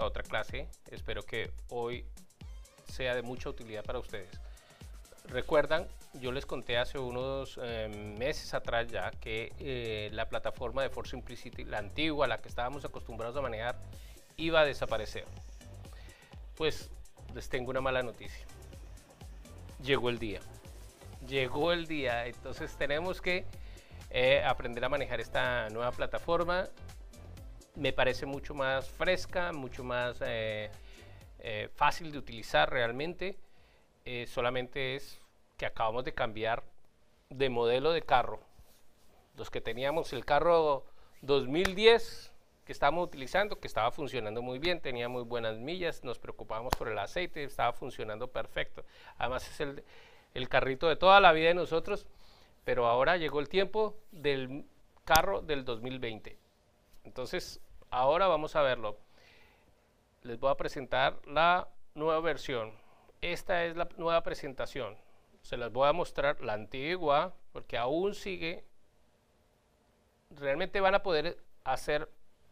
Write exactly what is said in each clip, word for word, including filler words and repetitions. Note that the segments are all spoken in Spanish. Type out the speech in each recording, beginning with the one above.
otra clase. Espero que hoy sea de mucha utilidad para ustedes. Recuerdan, yo les conté hace unos eh, meses atrás ya que eh, la plataforma de For Simplicity, la antigua, la que estábamos acostumbrados a manejar, iba a desaparecer. Pues les tengo una mala noticia. Llegó el día. Llegó el día. Entonces tenemos que eh, aprender a manejar esta nueva plataforma. Me parece mucho más fresca, mucho más eh, eh, fácil de utilizar realmente. Eh, solamente es que acabamos de cambiar de modelo de carro. Los que teníamos el carro dos mil diez que estábamos utilizando, que estaba funcionando muy bien, tenía muy buenas millas, nos preocupábamos por el aceite, estaba funcionando perfecto. Además es el, el carrito de toda la vida de nosotros, pero ahora llegó el tiempo del carro del dos mil veinte. Entonces ahora vamos a verlo. Les voy a presentar la nueva versión. Esta es la nueva presentación. Se las voy a mostrar la antigua porque aún sigue. Realmente van a poder hacer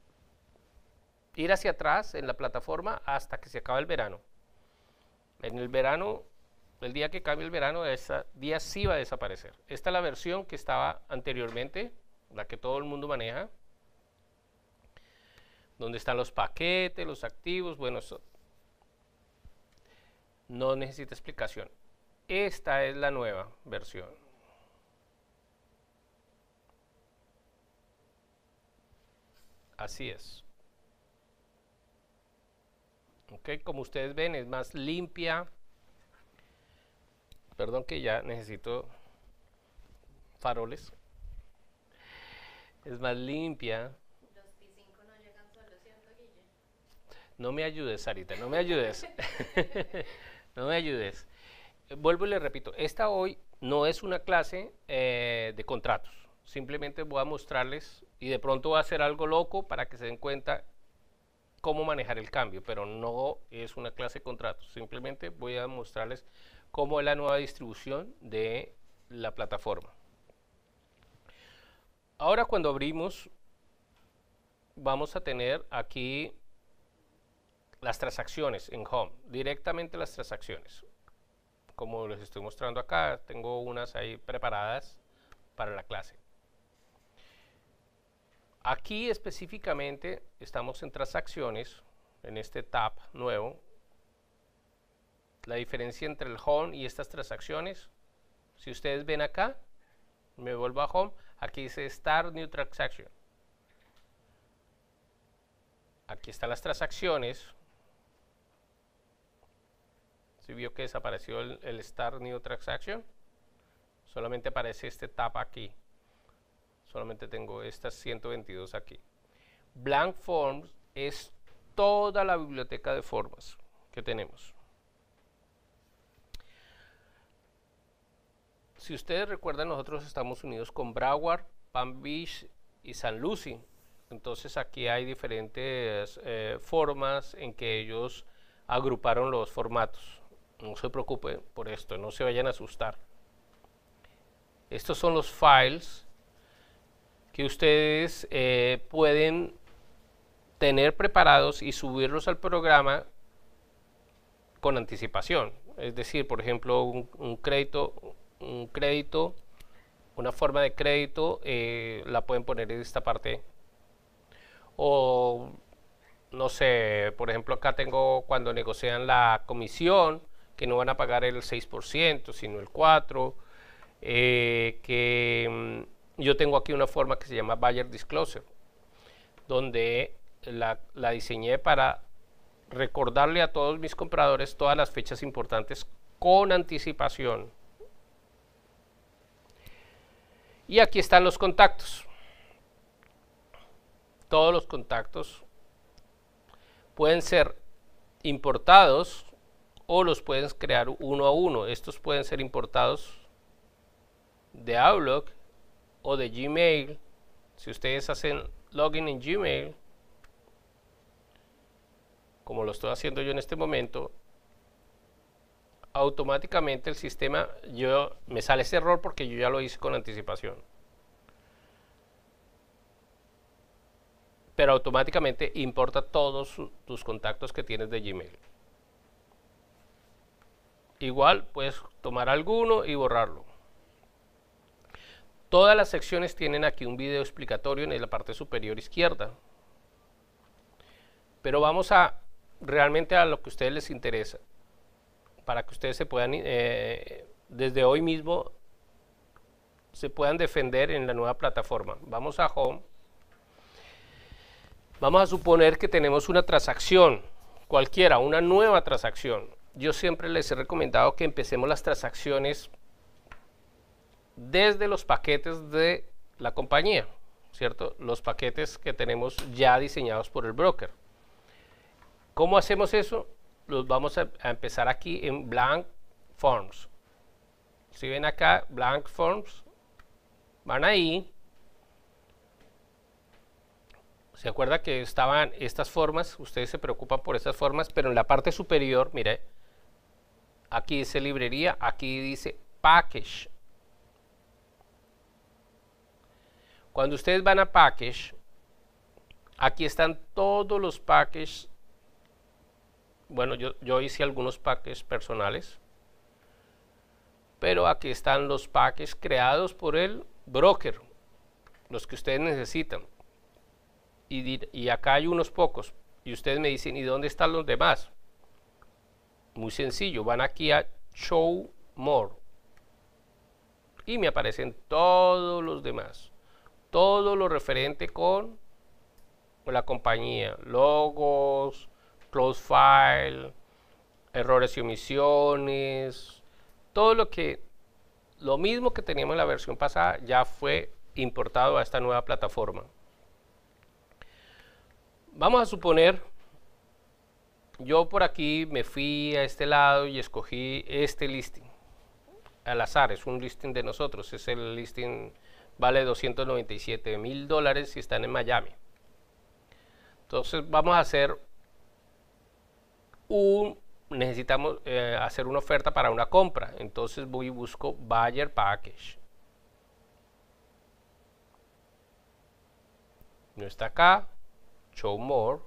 ir hacia atrás en la plataforma hasta que se acabe el verano. En el verano, el día que cambie el verano, ese día sí va a desaparecer. Esta es la versión que estaba anteriormente, la que todo el mundo maneja, donde están los paquetes, los activos. Bueno, eso no necesita explicación. Esta es la nueva versión. Así es. Ok, como ustedes ven, es más limpia. Perdón que ya necesito faroles. Es más limpia. Los P cinco no llegan solos, ¿cierto, Guille? No me ayudes, Sarita, no me ayudes. No me ayudes. Vuelvo y le repito, esta hoy no es una clase eh, de contratos. Simplemente voy a mostrarles y de pronto voy a hacer algo loco para que se den cuenta cómo manejar el cambio, pero no es una clase de contratos. Simplemente voy a mostrarles cómo es la nueva distribución de la plataforma. Ahora cuando abrimos, vamos a tener aquí las transacciones en Home, directamente las transacciones. Como les estoy mostrando acá, tengo unas ahí preparadas para la clase. Aquí específicamente estamos en transacciones, en este tab nuevo. La diferencia entre el Home y estas transacciones, si ustedes ven acá, me vuelvo a Home, aquí dice Start New Transaction. Aquí están las transacciones. Si vio que desapareció el, el Start New Transaction, solamente aparece este tab aquí. Solamente tengo estas ciento veintidós aquí. Blank Forms es toda la biblioteca de formas que tenemos. Si ustedes recuerdan, nosotros estamos unidos con Broward, Palm Beach y San Lucie. Entonces aquí hay diferentes eh, formas en que ellos agruparon los formatos. No se preocupen por esto, no se vayan a asustar. Estos son los files que ustedes eh, pueden tener preparados y subirlos al programa con anticipación. Es decir, por ejemplo, un, un crédito, un crédito, una forma de crédito, eh, la pueden poner en esta parte. O no sé, por ejemplo, acá tengo cuando negocian la comisión, que no van a pagar el seis por ciento, sino el cuatro por ciento, eh, que mmm, yo tengo aquí una forma que se llama Buyer Disclosure, donde la, la diseñé para recordarle a todos mis compradores todas las fechas importantes con anticipación. Y aquí están los contactos. Todos los contactos pueden ser importados o los puedes crear uno a uno. Estos pueden ser importados de Outlook o de Gmail. Si ustedes hacen login en Gmail, como lo estoy haciendo yo en este momento, automáticamente el sistema, yo me sale ese error porque yo ya lo hice con anticipación. pero automáticamente importa todos tus contactos que tienes de Gmail. Igual puedes tomar alguno y borrarlo. Todas las secciones tienen aquí un video explicatorio en la parte superior izquierda. Pero vamos a realmente a lo que a ustedes les interesa, para que ustedes se puedan, eh, desde hoy mismo, se puedan defender en la nueva plataforma. Vamos a Home. Vamos a suponer que tenemos una transacción, cualquiera, una nueva transacción. Yo siempre les he recomendado que empecemos las transacciones desde los paquetes de la compañía, ¿cierto? Los paquetes que tenemos ya diseñados por el broker. ¿Cómo hacemos eso? Los vamos a, a empezar aquí en Blank Forms. Si ven acá, Blank Forms, van ahí. ¿Se acuerda que estaban estas formas? Ustedes se preocupan por estas formas, pero en la parte superior, mire, aquí dice librería, aquí dice package. Cuando ustedes van a package, aquí están todos los packages. Bueno, yo, yo hice algunos packages personales, pero aquí están los packages creados por el broker, los que ustedes necesitan. Y, y acá hay unos pocos, y ustedes me dicen, ¿y dónde están los demás? Muy sencillo, van aquí a Show More, y me aparecen todos los demás. Todo lo referente con la compañía, logos, close file, errores y omisiones, todo lo que, lo mismo que teníamos en la versión pasada ya fue importado a esta nueva plataforma. Vamos a suponer, yo por aquí me fui a este lado y escogí este listing, al azar, es un listing de nosotros, es el listing, vale doscientos noventa y siete mil dólares si están en Miami. Entonces vamos a hacer un, necesitamos eh, hacer una oferta para una compra. Entonces voy y busco Buyer Package. No está acá. Show More.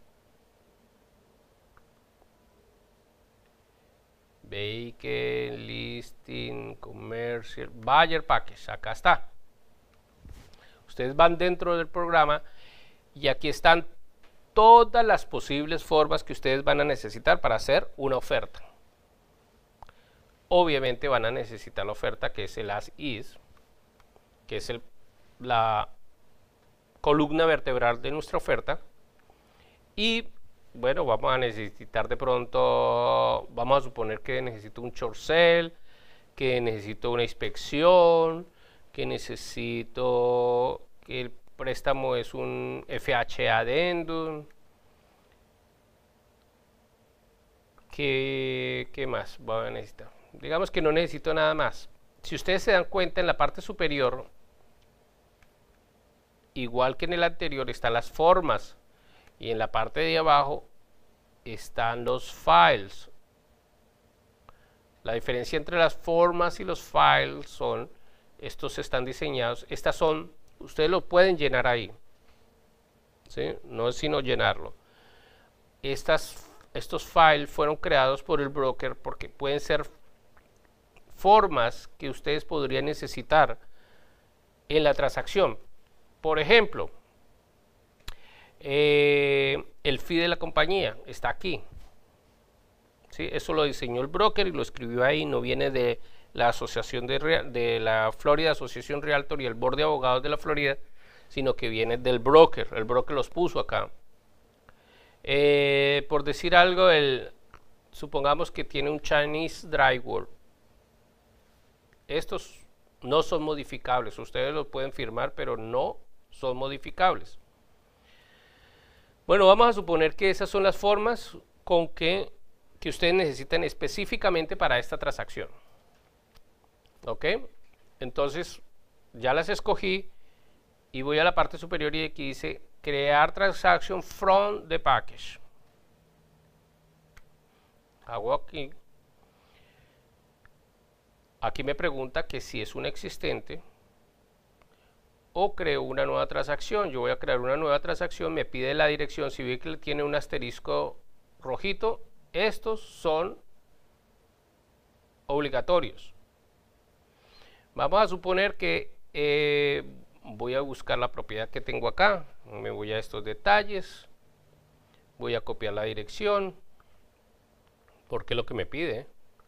Vehicle, Listing, Commercial, Buyer Package. Acá está. Ustedes van dentro del programa y aquí están todas las posibles formas que ustedes van a necesitar para hacer una oferta. Obviamente van a necesitar la oferta que es el As Is, que es el, la columna vertebral de nuestra oferta. Y bueno, vamos a necesitar de pronto, vamos a suponer que necesito un short sale, que necesito una inspección, que necesito que el préstamo es un F H A addendum. ¿Qué, ¿Qué más voy a necesitar? Digamos que no necesito nada más. Si ustedes se dan cuenta, en la parte superior, igual que en el anterior, están las formas. Y en la parte de abajo están los files. La diferencia entre las formas y los files son, estos están diseñados, estas son, ustedes lo pueden llenar ahí, ¿sí? No es sino llenarlo. Estas, estos files fueron creados por el broker porque pueden ser formas que ustedes podrían necesitar en la transacción. Por ejemplo, eh, el fee de la compañía está aquí, ¿sí? Eso lo diseñó el broker y lo escribió ahí, no viene de la asociación de, de la Florida Asociación Realtor y el board de abogados de la Florida, sino que viene del broker. El broker los puso acá. Eh, por decir algo, el, supongamos que tiene un Chinese drywall. Estos no son modificables. Ustedes los pueden firmar, pero no son modificables. Bueno, vamos a suponer que esas son las formas con que, que ustedes necesitan específicamente para esta transacción. ¿Ok? Entonces, ya las escogí y voy a la parte superior y aquí dice crear transaction from the package. Hago aquí. Aquí me pregunta que si es un existente o creo una nueva transacción. Yo voy a crear una nueva transacción, me pide la dirección, si ve que tiene un asterisco rojito, estos son obligatorios. Vamos a suponer que eh, voy a buscar la propiedad que tengo acá, me voy a estos detalles, voy a copiar la dirección, porque es lo que me pide.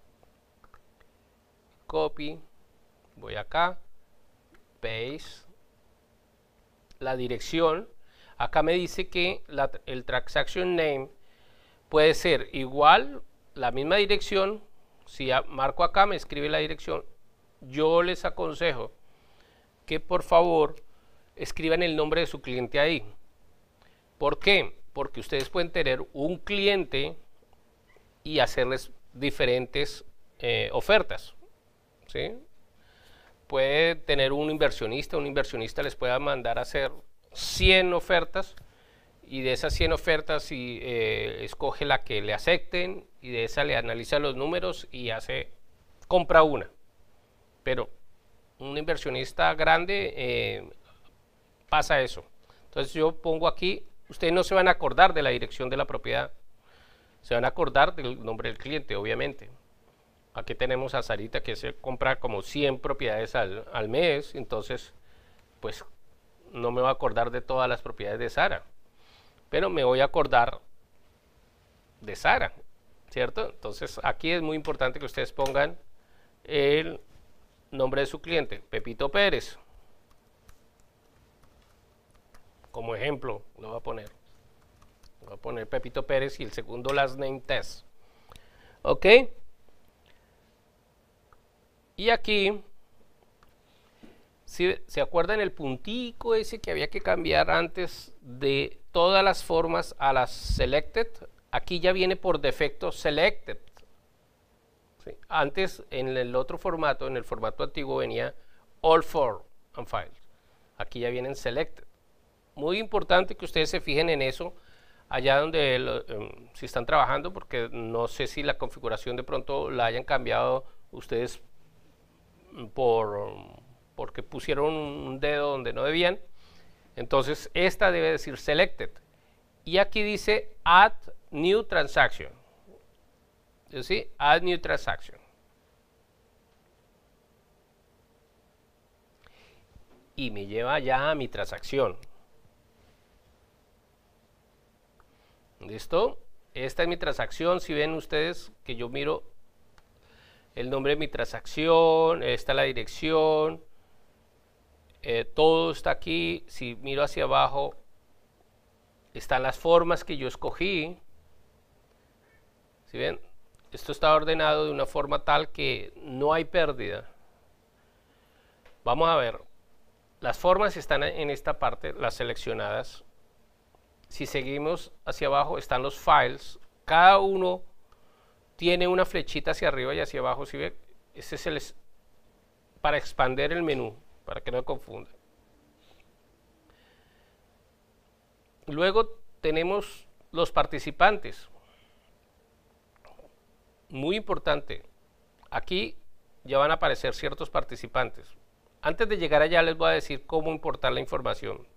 Copy, voy acá, paste, la dirección. Acá me dice que la, el transaction name puede ser igual, la misma dirección. Si marco acá, me escribe la dirección. Yo les aconsejo que por favor escriban el nombre de su cliente ahí. ¿Por qué? Porque ustedes pueden tener un cliente y hacerles diferentes eh, ofertas, ¿sí? Puede tener un inversionista, un inversionista les pueda mandar a hacer cien ofertas y de esas cien ofertas si, eh, escoge la que le acepten y de esa le analiza los números y hace, compra una. Pero un inversionista grande eh, pasa eso. Entonces yo pongo aquí, ustedes no se van a acordar de la dirección de la propiedad, se van a acordar del nombre del cliente, obviamente. Aquí tenemos a Sarita que se compra como cien propiedades al, al mes, entonces pues no me voy a acordar de todas las propiedades de Sara, pero me voy a acordar de Sara, ¿cierto? Entonces aquí es muy importante que ustedes pongan el nombre de su cliente, Pepito Pérez, como ejemplo, lo voy a poner. Voy a poner Pepito Pérez y el segundo last name Tess. Ok. Y aquí, si se acuerdan el puntico ese que había que cambiar antes de todas las formas a las selected, aquí ya viene por defecto selected. ¿Sí? Antes en el otro formato, en el formato antiguo venía all for and files. Aquí ya vienen selected. Muy importante que ustedes se fijen en eso allá donde lo, um, si están trabajando, porque no sé si la configuración de pronto la hayan cambiado ustedes por um, porque pusieron un dedo donde no debían. Entonces esta debe decir selected y aquí dice add new transaction. ¿Sí? Add new transaction y me lleva ya a mi transacción. ¿Listo? Esta es mi transacción. Si ven ustedes que yo miro el nombre de mi transacción, está la dirección, eh, todo está aquí. Si miro hacia abajo, están las formas que yo escogí. ¿Sí ven? Esto está ordenado de una forma tal que no hay pérdida. Vamos a ver. Las formas están en esta parte, las seleccionadas. Si seguimos hacia abajo están los files, cada uno tiene una flechita hacia arriba y hacia abajo, si ve, este es el para expandir el menú, para que no me confunda. Luego tenemos los participantes, muy importante, aquí ya van a aparecer ciertos participantes. Antes de llegar allá les voy a decir cómo importar la información.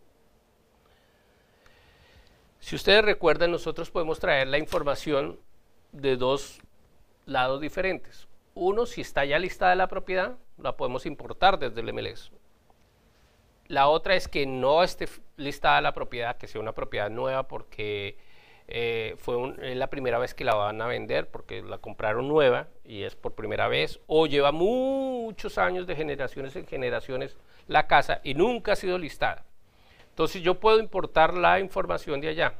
Si ustedes recuerdan, nosotros podemos traer la información de dos lados diferentes. Uno, si está ya listada la propiedad, la podemos importar desde el M L S. La otra es que no esté listada la propiedad, que sea una propiedad nueva porque eh, fue un, es la primera vez que la van a vender, porque la compraron nueva y es por primera vez, o lleva muchos años de generaciones en generaciones la casa y nunca ha sido listada. Entonces yo puedo importar la información de allá.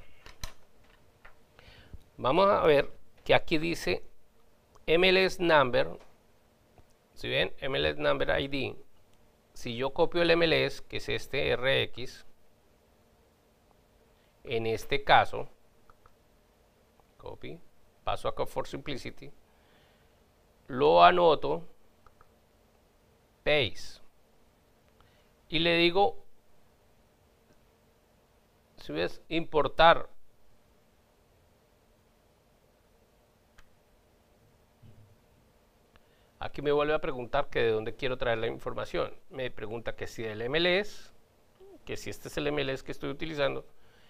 Vamos a ver que aquí dice M L S number. Si ven, M L S number I D. Si yo copio el M L S, que es este R X, en este caso, copy, paso acá for simplicity, lo anoto, paste, y le digo, si ves, importar. Aquí me vuelve a preguntar que de dónde quiero traer la información. Me pregunta que si del M L S que si este es el M L S que estoy utilizando,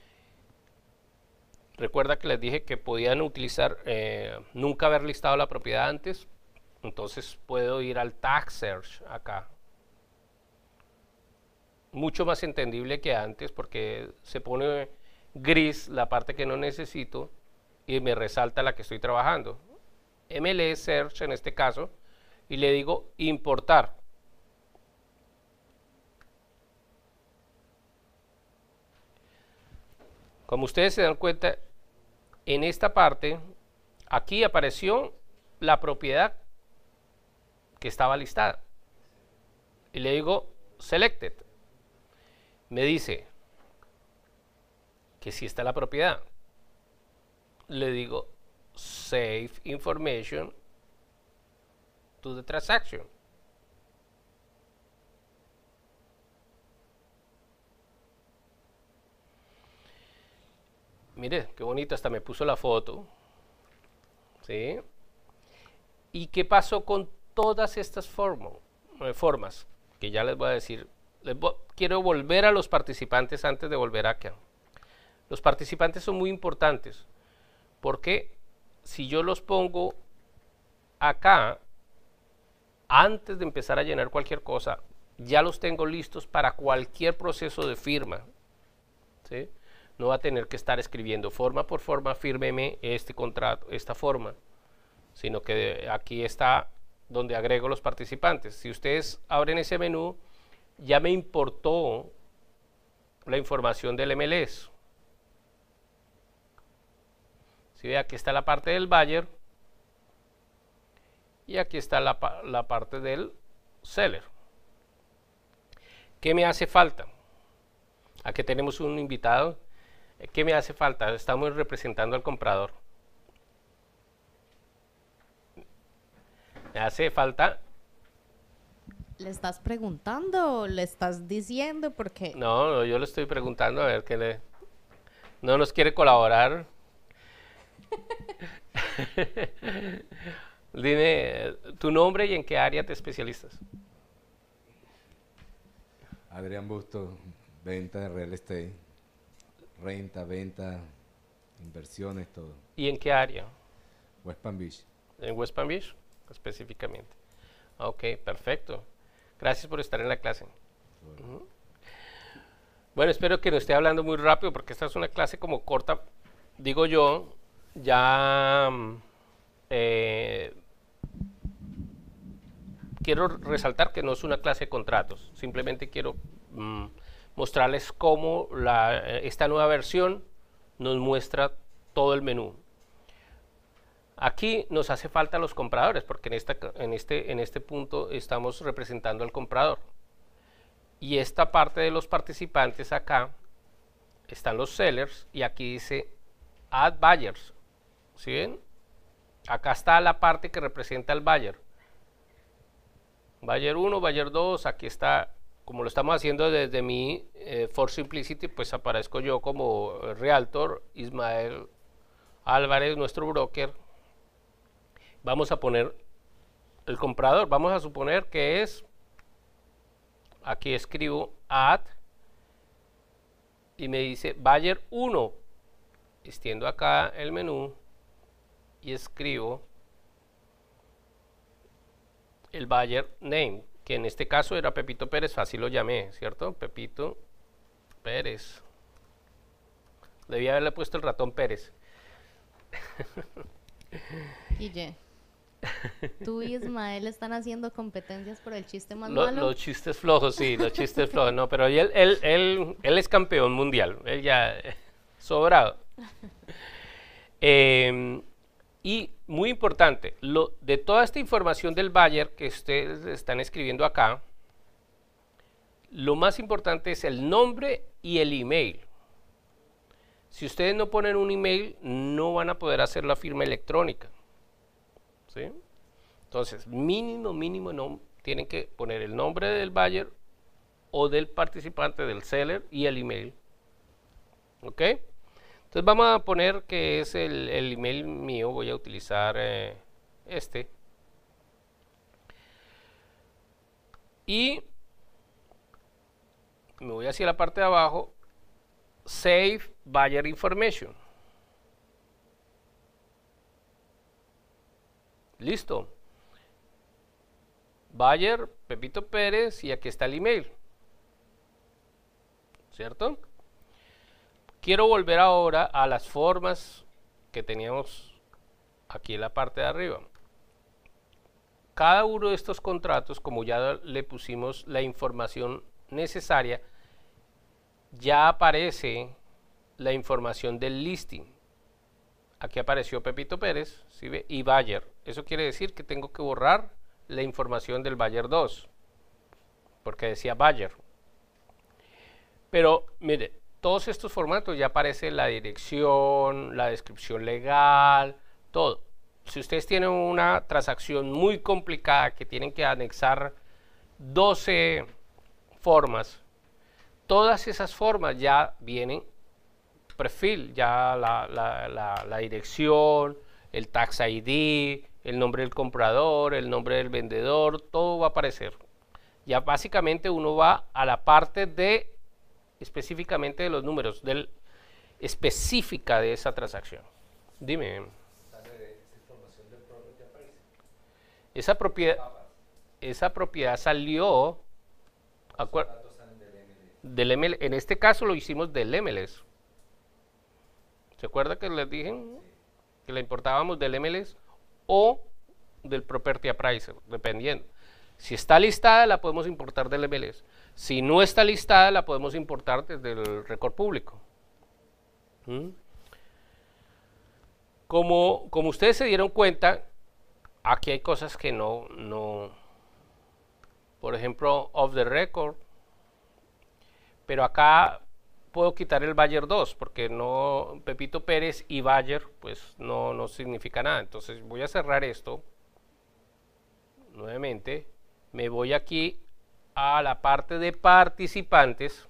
recuerda que les dije que podían utilizar, eh, nunca haber listado la propiedad antes, entonces puedo ir al tag search acá. Mucho más entendible que antes porque se pone gris la parte que no necesito y me resalta la que estoy trabajando. M L S search en este caso y le digo importar. Como ustedes se dan cuenta, en esta parte, aquí apareció la propiedad que estaba listada. Y le digo selected. Me dice que sí está la propiedad. Le digo save information to the transaction. Mire, qué bonito, hasta me puso la foto. ¿Sí? ¿Y qué pasó con todas estas formas? formas que ya les voy a decir. Les voy, quiero volver a los participantes antes de volver acá. Los participantes son muy importantes porque si yo los pongo acá antes de empezar a llenar cualquier cosa, ya los tengo listos para cualquier proceso de firma. ¿Sí? No va a tener que estar escribiendo forma por forma, fírmeme este contrato, esta forma, sino que aquí está donde agrego los participantes. Si ustedes abren ese menú, ya me importó la información del M L S. Si ve, aquí está la parte del buyer y aquí está la, la parte del seller. ¿Qué me hace falta? Aquí tenemos un invitado. ¿Qué me hace falta? Estamos representando al comprador. Me hace falta... ¿Le estás preguntando o le estás diciendo? Porque No, no, yo le estoy preguntando a ver qué le... No nos quiere colaborar. Dime tu nombre y en qué área te especializas. Adrián Busto, venta de real estate, renta, venta, inversiones, todo. ¿Y en qué área? West Palm Beach. En West Palm Beach, específicamente. Ok, perfecto. Gracias por estar en la clase. Bueno. Uh-huh. Bueno, espero que no esté hablando muy rápido porque esta es una clase como corta, digo yo, ya eh, quiero resaltar que no es una clase de contratos, simplemente quiero mm, mostrarles cómo la, esta nueva versión nos muestra todo el menú. Aquí nos hace falta los compradores porque en, esta, en, este, en este punto estamos representando al comprador. Y esta parte de los participantes acá están los sellers y aquí dice add buyers. ¿Sí ven? Acá está la parte que representa al buyer. Buyer uno, buyer dos, aquí está, como lo estamos haciendo desde mi eh, For Simplicity, pues aparezco yo como Realtor, Ismael Álvarez, nuestro broker. Vamos a poner el comprador, vamos a suponer que es, aquí escribo add y me dice buyer uno, extiendo acá el menú y escribo el buyer name, que en este caso era Pepito Pérez, fácil lo llamé, ¿cierto? Pepito Pérez. Debía haberle puesto el ratón Pérez. Guille, tú y Ismael están haciendo competencias por el chiste más Lo, malo. los chistes flojos, sí, los chistes flojos, no, pero él, él, él, él es campeón mundial, él ya eh, sobrado. Eh, y muy importante, lo, de toda esta información del buyer que ustedes están escribiendo acá, lo más importante es el nombre y el email. Si ustedes no ponen un email, no van a poder hacer la firma electrónica. ¿Sí? Entonces, mínimo, mínimo, no, tienen que poner el nombre del buyer o del participante, del seller y el email. ¿Ok? Entonces vamos a poner que es el, el email mío, voy a utilizar eh, este. Y me voy hacia la parte de abajo, Save Buyer Information. Listo. Buyer, Pepito Pérez, y aquí está el email. ¿Cierto? Quiero volver ahora a las formas que teníamos aquí en la parte de arriba. Cada uno de estos contratos, como ya le pusimos la información necesaria, ya aparece la información del listing. Aquí apareció Pepito Pérez, ¿sí ve? Y Buyer. Eso quiere decir que tengo que borrar la información del Buyer dos, porque decía Buyer. Pero mire, todos estos formatos ya aparece la dirección, la descripción legal, todo. Si ustedes tienen una transacción muy complicada que tienen que anexar doce formas, todas esas formas ya vienen perfil, ya la, la, la, la dirección, el tax I D, el nombre del comprador, el nombre del vendedor, todo va a aparecer. Ya básicamente uno va a la parte de específicamente de los números, del específica de esa transacción. Dime. Esa propiedad, esa propiedad salió del M L S. En este caso lo hicimos del M L S. ¿Se acuerda que les dije que la importábamos del M L S o del Property Appraiser? Dependiendo. Si está listada, la podemos importar del M L S. Si no está listada, la podemos importar desde el récord público. ¿Mm? Como, como ustedes se dieron cuenta, aquí hay cosas que no, no, por ejemplo, off the record, pero acá puedo quitar el Buyer dos, porque no, Pepito Pérez y Buyer, pues no, no significa nada. Entonces voy a cerrar esto, nuevamente, me voy aquí a la parte de participantes,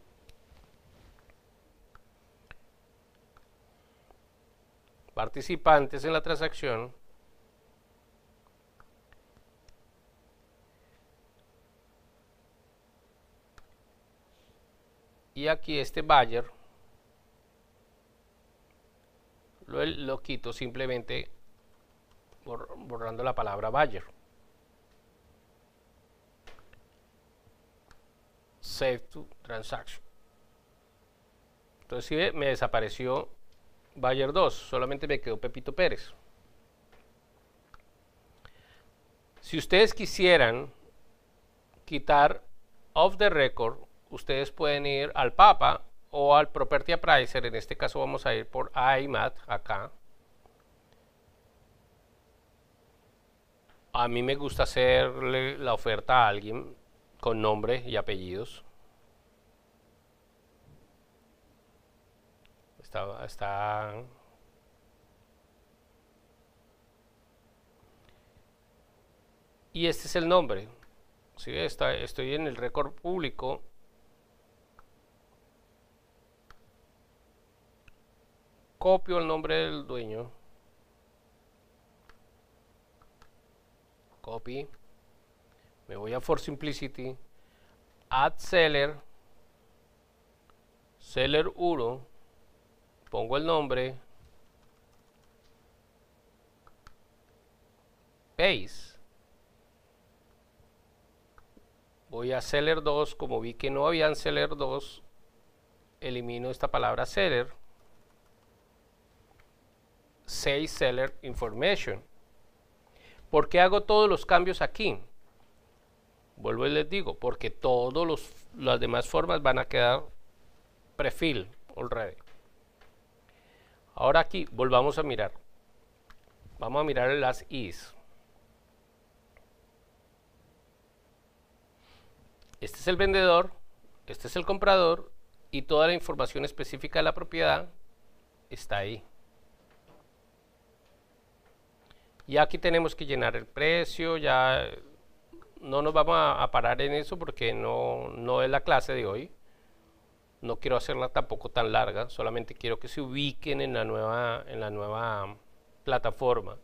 participantes en la transacción, y aquí este Buyer lo, lo quito simplemente bor, borrando la palabra Buyer. Save to transaction. Entonces si ve, me desapareció Buyer dos, solamente me quedó Pepito Pérez. Si ustedes quisieran quitar off the record, ustedes pueden ir al Papa o al Property Appraiser. En este caso vamos a ir por I M A T acá. A mí me gusta hacerle la oferta a alguien con nombre y apellidos. Está, está y este es el nombre. ¿Sí? Está, estoy en el récord público. Copio el nombre del dueño. Copy. Me voy a For Simplicity, Add Seller, Seller uno, pongo el nombre, Paste. Voy a Seller dos, como vi que no habían Seller dos, elimino esta palabra Seller, Save Seller Information. ¿Por qué hago todos los cambios aquí? Vuelvo y les digo, porque todas las demás formas van a quedar prefill already. Ahora aquí, volvamos a mirar. Vamos a mirar las is. Este es el vendedor, este es el comprador, y toda la información específica de la propiedad está ahí. Y aquí tenemos que llenar el precio, ya no nos vamos a, a parar en eso porque no, no es la clase de hoy. No quiero hacerla tampoco tan larga, solamente quiero que se ubiquen en la nueva, en la nueva plataforma.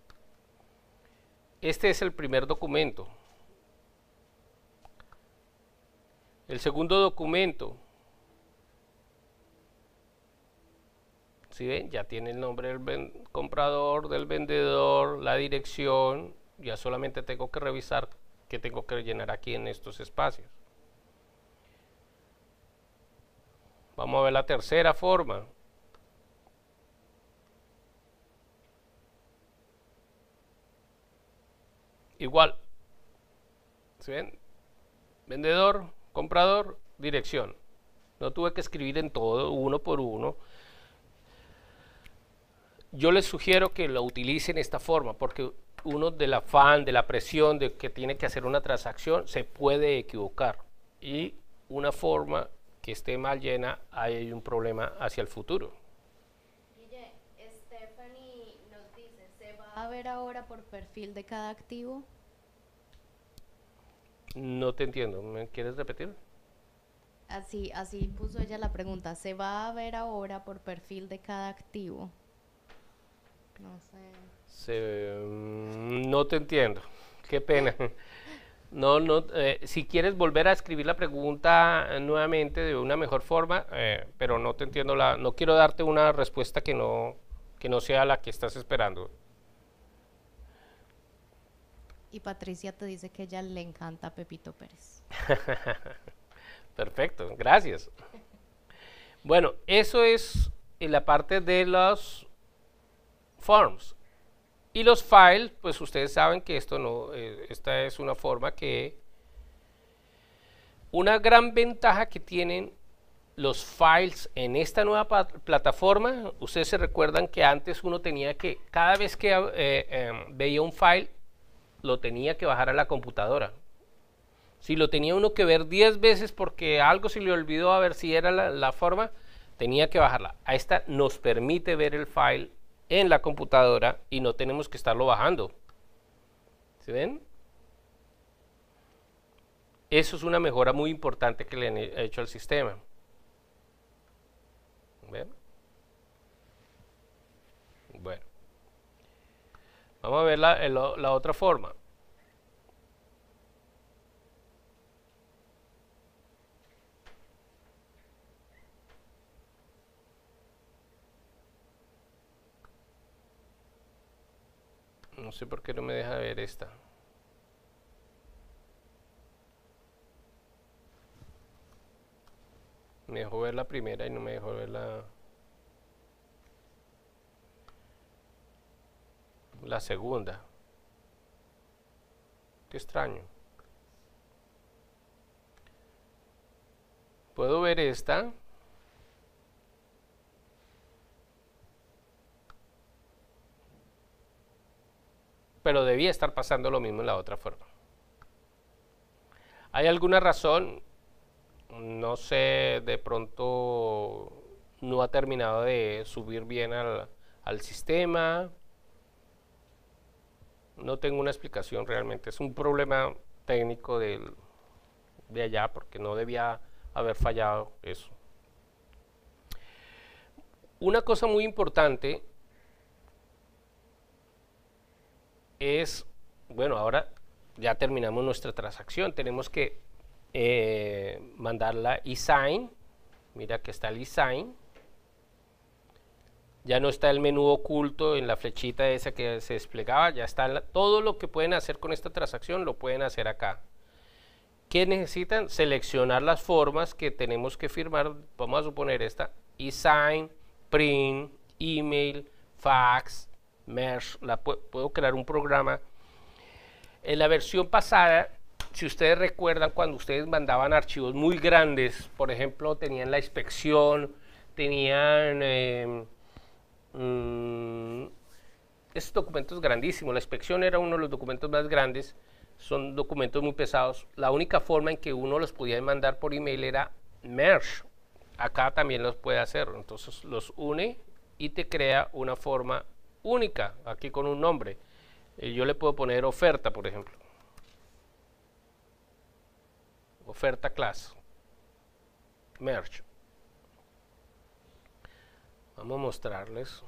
Este es el primer documento. El segundo documento, ¿sí ven? Ya tiene el nombre del ven- comprador, del vendedor, la dirección. Ya solamente tengo que revisar qué tengo que rellenar aquí en estos espacios. Vamos a ver la tercera forma. Igual, ¿sí ven? Vendedor, comprador, dirección. No tuve que escribir en todo, uno por uno. Yo les sugiero que lo utilicen de esta forma, porque uno del afán, de la presión de que tiene que hacer una transacción, se puede equivocar. Y una forma que esté mal llena, hay un problema hacia el futuro. Guille, Stephanie nos dice, ¿se va a ver ahora por perfil de cada activo? No te entiendo, ¿me quieres repetir? Así, así puso ella la pregunta, ¿se va a ver ahora por perfil de cada activo? No sé. Se- mm, no te entiendo, qué pena. No, no, eh, si quieres volver a escribir la pregunta eh, nuevamente de una mejor forma, eh, pero no te entiendo la, no quiero darte una respuesta que no, que no sea la que estás esperando. Y Patricia te dice que ella le encanta a Pepito Pérez. Perfecto, gracias. Bueno, eso es en la parte de los forms. Y los files, pues ustedes saben que esto no, eh, esta es una forma que, una gran ventaja que tienen los files en esta nueva pa- plataforma. Ustedes se recuerdan que antes uno tenía que, cada vez que eh, eh, veía un file, lo tenía que bajar a la computadora. Si lo tenía uno que ver diez veces porque algo se le olvidó a ver si era la, la forma, tenía que bajarla. A esta nos permite ver el file en la computadora y no tenemos que estarlo bajando. ¿Sí ven? Eso es una mejora muy importante que le han hecho al sistema. ¿Ven? Bueno. Vamos a ver la, el- la otra forma. No sé por qué no me deja ver esta. Me dejó ver la primera y no me dejó ver la, la segunda. Qué extraño. Puedo ver esta. Pero debía estar pasando lo mismo en la otra forma. ¿Hay alguna razón? No sé, de pronto no ha terminado de subir bien al, al sistema. No tengo una explicación realmente. Es un problema técnico del, de allá porque no debía haber fallado eso. Una cosa muy importante es, bueno, ahora ya terminamos nuestra transacción. Tenemos que eh, mandar la e-sign. Mira que está el e-sign. Ya no está el menú oculto en la flechita esa que se desplegaba. Ya está la, todo lo que pueden hacer con esta transacción lo pueden hacer acá. ¿Qué necesitan? Seleccionar las formas que tenemos que firmar. Vamos a suponer esta: e-sign, print, email, fax, merge. La, puedo crear un programa. En la versión pasada, si ustedes recuerdan, cuando ustedes mandaban archivos muy grandes, por ejemplo, tenían la inspección, tenían eh, mmm, estos documentos grandísimos. La inspección era uno de los documentos más grandes. Son documentos muy pesados. La única forma en que uno los podía mandar por email era merge. Acá también los puede hacer. Entonces los une y te crea una forma única, aquí con un nombre. Eh, yo le puedo poner oferta, por ejemplo. Oferta class. Merge. Vamos a mostrarles.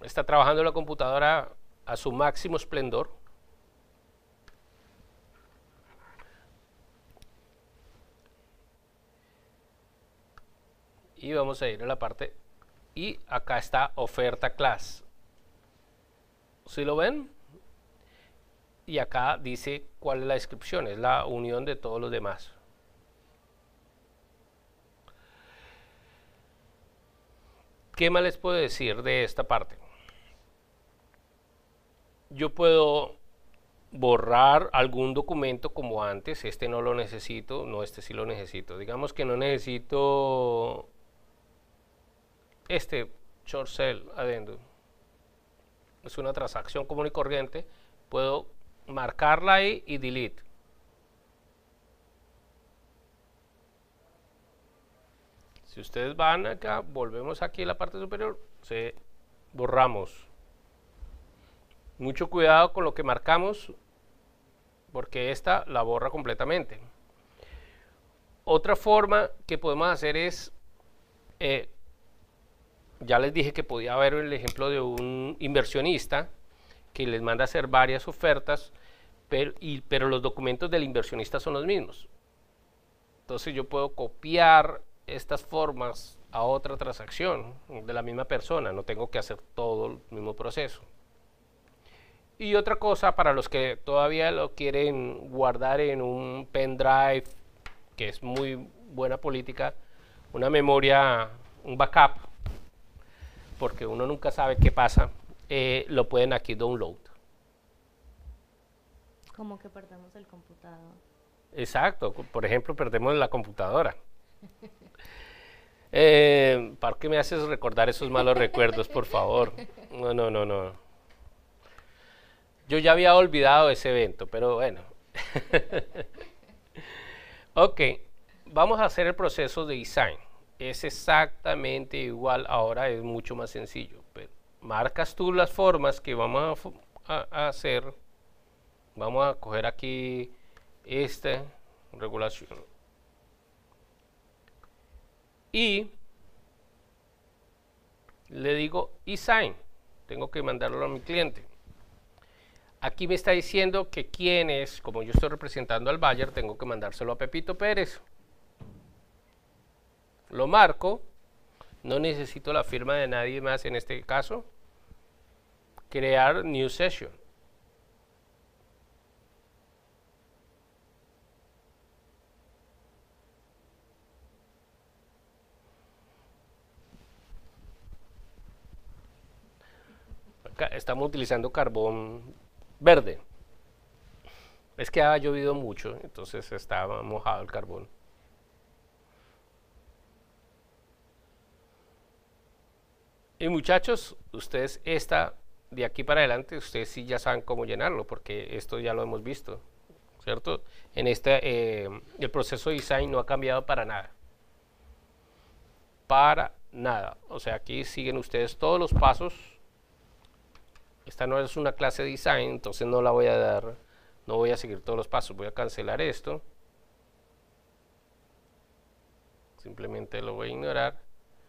está trabajando la computadora a su máximo esplendor. Y vamos a ir a la parte, y acá está oferta class. ¿Sí lo ven? Y acá dice cuál es la descripción, es la unión de todos los demás. ¿Qué más les puedo decir de esta parte? Yo puedo borrar algún documento como antes, este no lo necesito, no, este sí lo necesito. Digamos que no necesito este short sale addendum. Es una transacción común y corriente, puedo marcarla ahí y delete. Si ustedes van acá, volvemos aquí a la parte superior, se borramos. Mucho cuidado con lo que marcamos, porque esta la borra completamente. Otra forma que podemos hacer es, eh, ya les dije que podía haber el ejemplo de un inversionista que les manda a hacer varias ofertas, pero, y, pero los documentos del inversionista son los mismos. Entonces yo puedo copiar estas formas a otra transacción de la misma persona, no tengo que hacer todo el mismo proceso. Y otra cosa, para los que todavía lo quieren guardar en un pendrive, que es muy buena política, una memoria, un backup, porque uno nunca sabe qué pasa, eh, lo pueden aquí download. Como que perdemos el computador. Exacto, por ejemplo, perdemos la computadora. Eh, ¿Para qué me haces recordar esos malos recuerdos, por favor? No, no, no, no. Yo ya había olvidado ese evento, pero bueno. Ok, vamos a hacer el proceso de design. Es exactamente igual, ahora es mucho más sencillo. Pero marcas tú las formas que vamos a, a, a hacer. Vamos a coger aquí esta regulación. Y le digo design. Tengo que mandarlo a mi cliente. Aquí me está diciendo que quién es, como yo estoy representando al buyer, tengo que mandárselo a Pepito Pérez. Lo marco, no necesito la firma de nadie más en este caso. Crear new session. Acá estamos utilizando carbón verde. Es que ha llovido mucho, entonces estaba mojado el carbón. Y muchachos, ustedes esta de aquí para adelante, ustedes sí ya saben cómo llenarlo, porque esto ya lo hemos visto, ¿cierto? En este, eh, el proceso de design no ha cambiado para nada. Para nada. O sea, aquí siguen ustedes todos los pasos. Esta no es una clase de design, entonces no la voy a dar, no voy a seguir todos los pasos. Voy a cancelar esto. Simplemente lo voy a ignorar.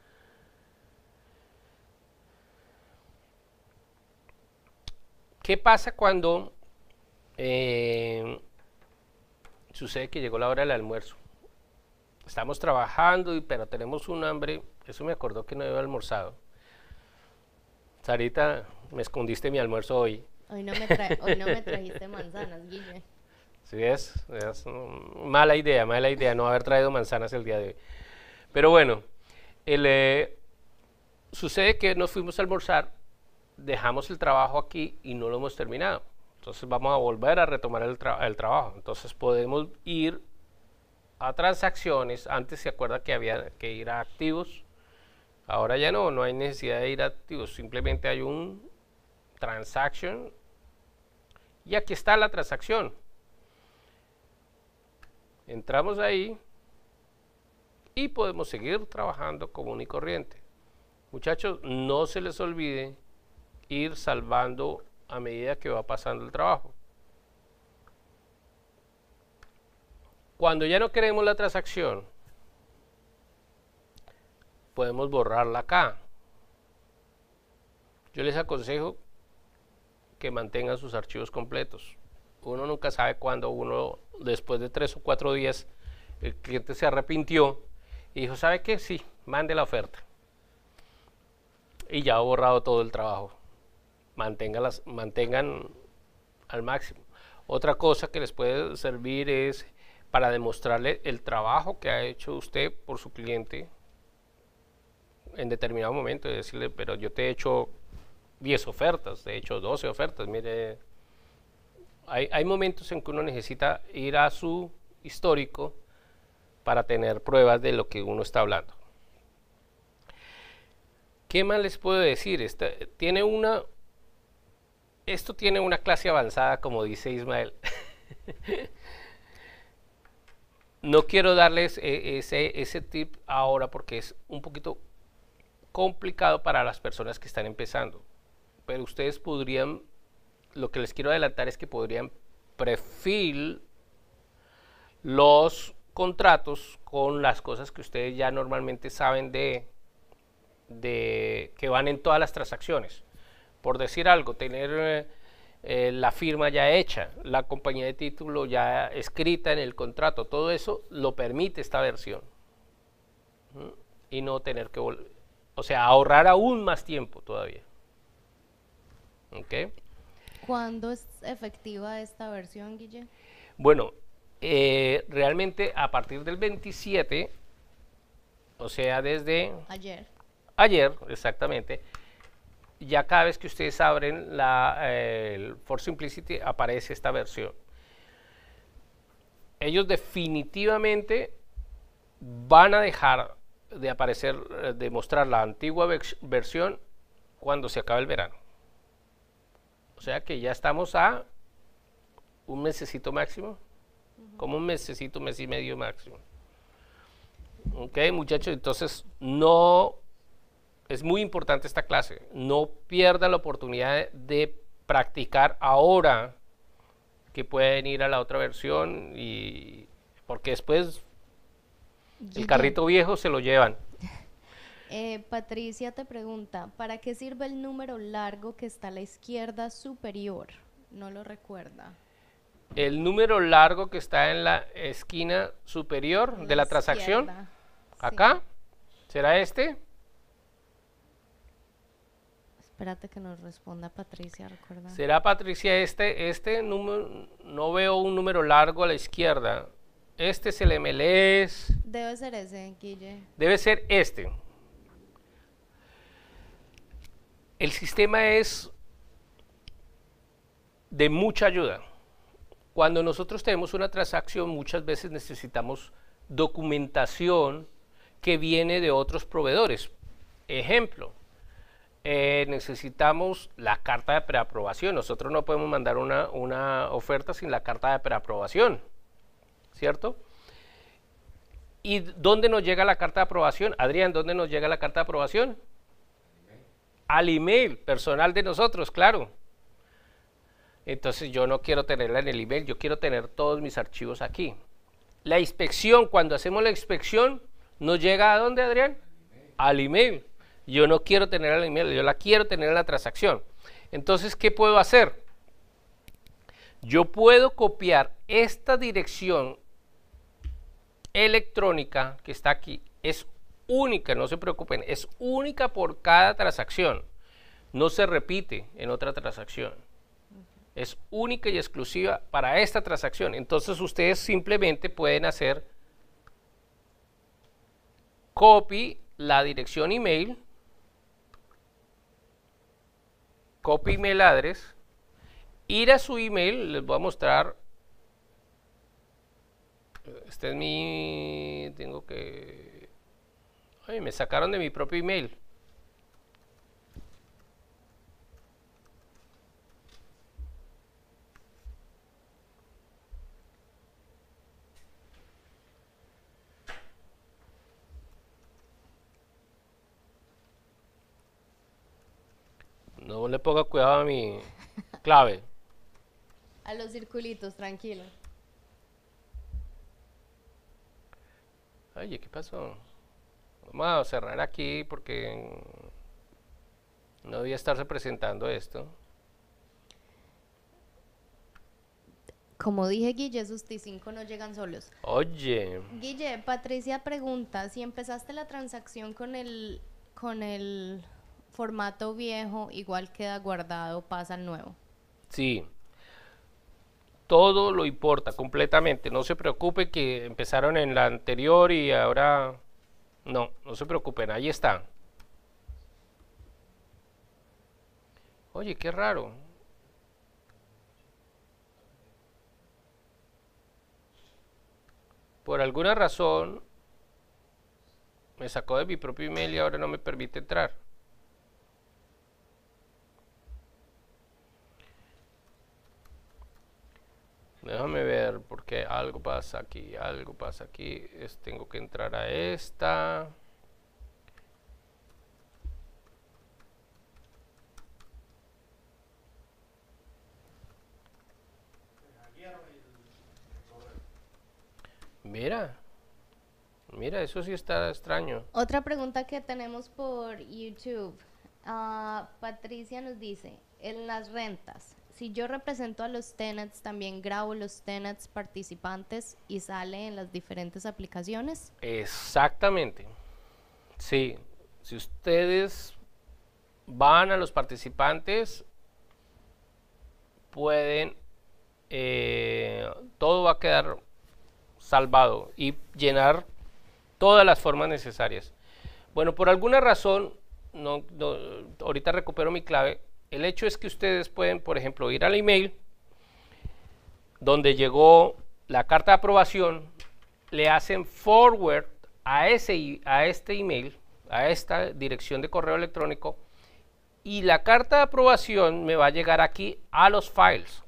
¿Qué pasa cuando eh, sucede que llegó la hora del almuerzo? Estamos trabajando, y, pero tenemos un hambre. Eso me acordó que no había almorzado. Sarita, me escondiste mi almuerzo hoy. Hoy no me, tra hoy no me trajiste manzanas, Guille. Sí, es, es um, mala idea, mala idea no haber traído manzanas el día de hoy. Pero bueno, el, eh, sucede que nos fuimos a almorzar, dejamos el trabajo aquí y no lo hemos terminado. Entonces vamos a volver a retomar el, tra el trabajo. Entonces podemos ir a transacciones. Antes se acuerda que había que ir a activos. Ahora ya no, no hay necesidad de ir a activos. Simplemente hay un transaction. Y aquí está la transacción. Entramos ahí y podemos seguir trabajando común y corriente. Muchachos, no se les olvide ir salvando a medida que va pasando el trabajo. Cuando ya no queremos la transacción, podemos borrarla acá. Yo les aconsejo que mantengan sus archivos completos. Uno nunca sabe cuándo uno, después de tres o cuatro días, el cliente se arrepintió y dijo, ¿sabe qué? Sí, mande la oferta. Y ya ha borrado todo el trabajo. Manténganlas, mantengan al máximo. Otra cosa que les puede servir es para demostrarle el trabajo que ha hecho usted por su cliente en determinado momento y decirle, pero yo te he hecho diez ofertas, te he hecho doce ofertas, mire, hay, hay momentos en que uno necesita ir a su histórico para tener pruebas de lo que uno está hablando. ¿Qué más les puedo decir? Esta, tiene una, esto tiene una clase avanzada, como dice Ismael. No quiero darles ese, ese tip ahora porque es un poquito complicado para las personas que están empezando. Pero ustedes podrían, lo que les quiero adelantar es que podrían prefill los contratos con las cosas que ustedes ya normalmente saben de, de que van en todas las transacciones. Por decir algo, tener eh, eh, la firma ya hecha, la compañía de título ya escrita en el contrato, todo eso lo permite esta versión. ¿Mm? Y no tener que volver, o sea, ahorrar aún más tiempo todavía. ¿Ok? ¿Cuándo es efectiva esta versión, Guille? Bueno, eh, realmente a partir del veintisiete, o sea, desde Ayer. ayer, exactamente, ya cada vez que ustedes abren la, eh, el For Simplicity aparece esta versión. Ellos definitivamente van a dejar de aparecer, de mostrar la antigua versión cuando se acabe el verano. O sea que ya estamos a un mesecito máximo, uh-huh. como un mesecito, mes y medio máximo. Ok, muchachos, entonces no, es muy importante esta clase, no pierdan la oportunidad de practicar ahora que pueden ir a la otra versión y porque después el carrito viejo se lo llevan. Eh, Patricia te pregunta, ¿para qué sirve el número largo que está a la izquierda superior? No lo recuerda. El número largo que está en la esquina superior la de la transacción, izquierda. acá, sí. ¿Será este? Espérate que nos responda Patricia, recuerda. ¿Será, Patricia, este? Este número, no veo un número largo a la izquierda. Este es el M L S. Debe ser ese, Guille. Debe ser este. El sistema es de mucha ayuda. Cuando nosotros tenemos una transacción, muchas veces necesitamos documentación que viene de otros proveedores. Ejemplo, eh, necesitamos la carta de preaprobación. Nosotros no podemos mandar una, una oferta sin la carta de preaprobación, ¿cierto? ¿Y dónde nos llega la carta de aprobación? Adrián, ¿dónde nos llega la carta de aprobación? Al email personal de nosotros, claro. Entonces yo no quiero tenerla en el email, yo quiero tener todos mis archivos aquí. La inspección, cuando hacemos la inspección, ¿nos llega a dónde, Adrián? Al email. Yo no quiero tener el email, yo la quiero tener en la transacción. Entonces, ¿qué puedo hacer? Yo puedo copiar esta dirección electrónica que está aquí, es única, no se preocupen, es única por cada transacción, no se repite en otra transacción, es única y exclusiva para esta transacción. Entonces ustedes simplemente pueden hacer copy la dirección email, copy email address, ir a su email, les voy a mostrar. Este es mi, tengo que, ay, me sacaron de mi propio email. No le ponga cuidado a mi clave. A los circulitos, tranquilo. Oye, ¿qué pasó? Vamos a cerrar aquí porque No debía estarse presentando esto. Como dije, Guille, esos T cinco no llegan solos. Oye, Guille, Patricia pregunta, si empezaste la transacción con el, con el formato viejo, igual queda guardado, pasa al nuevo. sí, todo lo importa completamente. No se preocupe que empezaron en la anterior y ahora... No, no se preocupen, ahí están. Oye, qué raro. Por alguna razón me sacó de mi propio email y ahora no me permite entrar. Déjame ver porque algo pasa aquí, algo pasa aquí. Es, tengo que entrar a esta. Mira, mira, eso sí está extraño. Otra pregunta que tenemos por YouTube. Ah, Patricia nos dice, en las rentas, si yo represento a los tenants, también grabo los tenants participantes y sale en las diferentes aplicaciones. Exactamente. Sí, si ustedes van a los participantes, pueden, eh, todo va a quedar salvado y llenar todas las formas necesarias. Bueno, por alguna razón, no, no, ahorita recupero mi clave. El hecho es que ustedes pueden, por ejemplo, ir al email donde llegó la carta de aprobación, le hacen forward a, ese, a este email, a esta dirección de correo electrónico, y la carta de aprobación me va a llegar aquí a los files.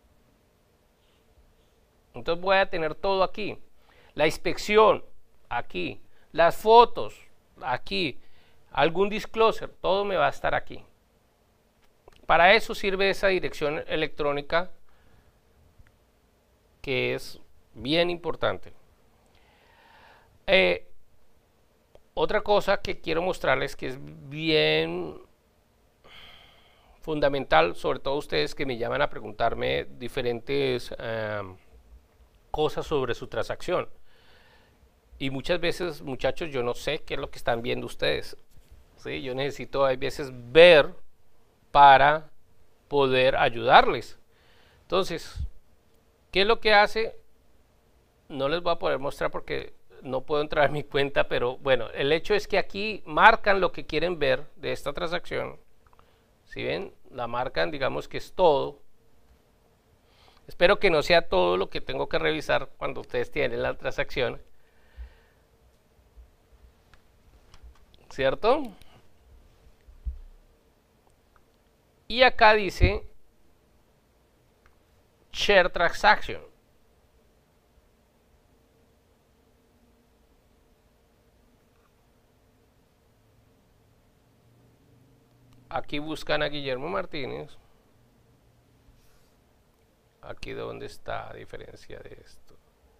Entonces voy a tener todo aquí. La inspección, aquí. Las fotos, aquí. Algún disclosure, todo me va a estar aquí. Para eso sirve esa dirección electrónica que es bien importante. Eh, otra cosa que quiero mostrarles que es bien fundamental, sobre todo ustedes que me llaman a preguntarme diferentes eh, cosas sobre su transacción. Y muchas veces, muchachos, yo no sé qué es lo que están viendo ustedes. ¿Sí? Yo necesito, hay veces, ver para poder ayudarles. Entonces, ¿qué es lo que hace? No les voy a poder mostrar porque no puedo entrar a mi cuenta, pero bueno, el hecho es que aquí marcan lo que quieren ver de esta transacción. Si ven, la marcan, digamos que es todo. Espero que no sea todo lo que tengo que revisar cuando ustedes tienen la transacción. ¿Cierto? Y acá dice Share Transaction. Aquí buscan a Guillermo Martínez. Aquí donde está la diferencia de esto.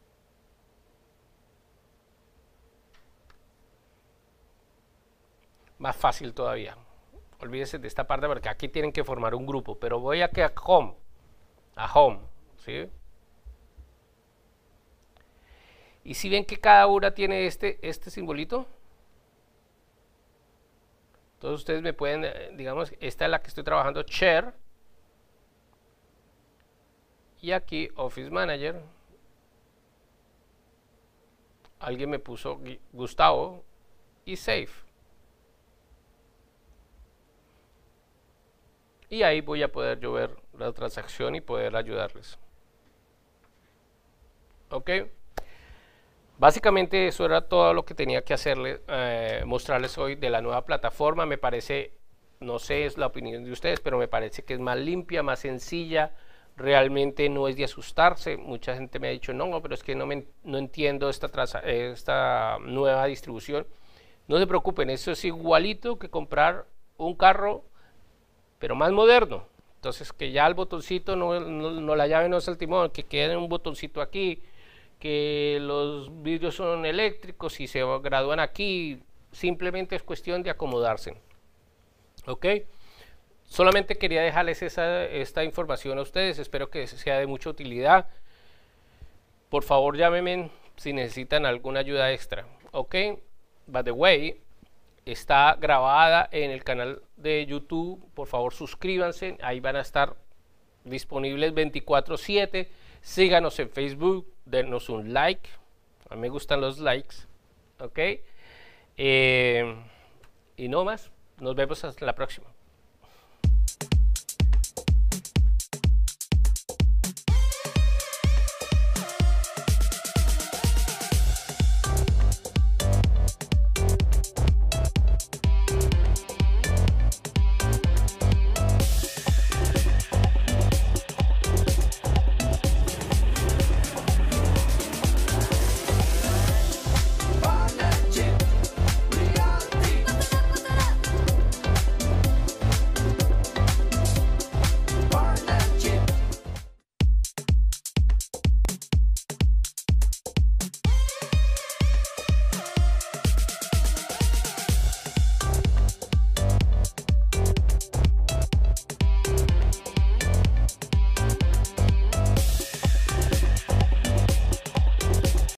Más fácil todavía. Olvídense de esta parte porque aquí tienen que formar un grupo. Pero voy aquí a Home. A Home. ¿Sí? Y si ven que cada una tiene este, este simbolito. Entonces ustedes me pueden, digamos, esta es la que estoy trabajando, Share. Y aquí Office Manager. Alguien me puso Gustavo y Save. Y ahí voy a poder yo ver la transacción y poder ayudarles. Ok. Básicamente eso era todo lo que tenía que hacerles, eh, mostrarles hoy de la nueva plataforma. Me parece, no sé, es la opinión de ustedes, pero me parece que es más limpia, más sencilla. Realmente no es de asustarse. Mucha gente me ha dicho, no, pero es que no, me, no entiendo esta, traza, esta nueva distribución. No se preocupen, eso es igualito que comprar un carro, pero más moderno. Entonces, que ya el botoncito, no, no, no la llave no es el timón, que quede un botoncito aquí, que los vidrios son eléctricos y se gradúan aquí. Simplemente es cuestión de acomodarse. ¿Ok? solamente quería dejarles esa, esta información a ustedes, espero que sea de mucha utilidad. Por favor llámenme si necesitan alguna ayuda extra, ok. By the way, está grabada en el canal de YouTube, por favor suscríbanse, ahí van a estar disponibles veinticuatro siete. Síganos en Facebook, denos un like, a mí me gustan los likes, ok. Eh, y no más, nos vemos hasta la próxima.